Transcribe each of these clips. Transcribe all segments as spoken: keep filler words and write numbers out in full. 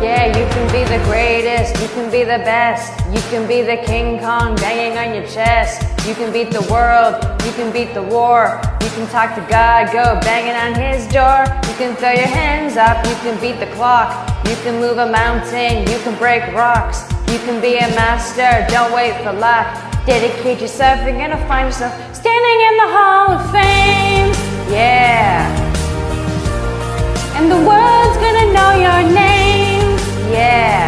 Yeah, you can be the greatest, you can be the best. You can be the King Kong banging on your chest. You can beat the world, you can beat the war. You can talk to God, go banging on his door. You can throw your hands up, you can beat the clock. You can move a mountain, you can break rocks. You can be a master, don't wait for luck. Dedicate yourself, you're gonna find yourself standing in the Hall of Fame. Yeah. And the world's gonna know your name. Yeah.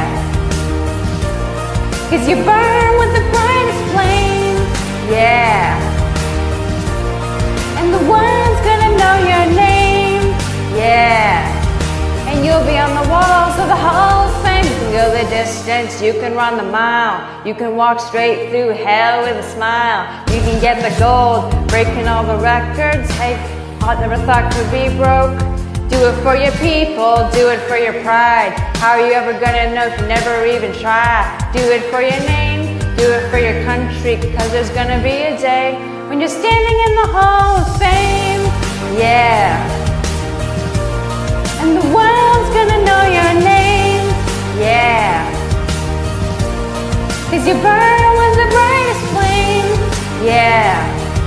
Cause you burn with the brightest flame. Yeah. And the world's gonna know your name. Yeah. And you'll be on the walls of the Hall of Fame. You can go the distance, you can run the mile. You can walk straight through hell with a smile. You can get the gold, breaking all the records. Hey, I never thought could be broke. Do it for your people, do it for your pride. How are you ever gonna know if you never even try? Do it for your name, do it for your country. Cause there's gonna be a day when you're standing in the Hall of Fame. Yeah. And the world's gonna know your name. Yeah. Cause you burn with the brightest flame. Yeah.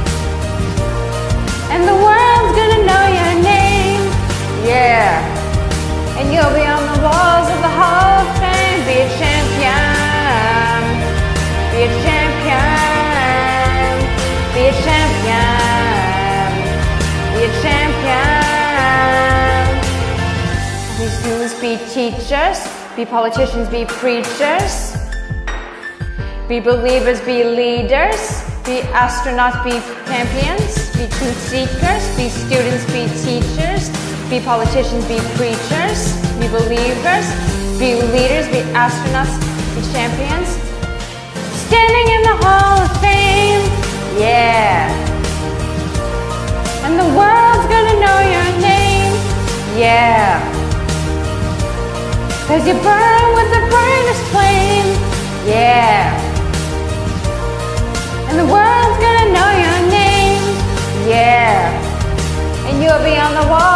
And the world's gonna know your name. Yeah. And you'll be on the walls of the Hall of Fame. Be a champion. Be a champion. Be a champion. Be a champion. Be students, be teachers. Be politicians, be preachers. Be believers, be leaders. Be astronauts, be champions. Be truth seekers, be students, be teachers. Be politicians, be preachers. Be believers, be leaders, be astronauts, be champions. Standing in the Hall of Fame. Yeah. And the world's gonna know your name. Yeah. Cause you burn with the brightest flame. Yeah. And the world's gonna know your name. Yeah. And you'll be on the wall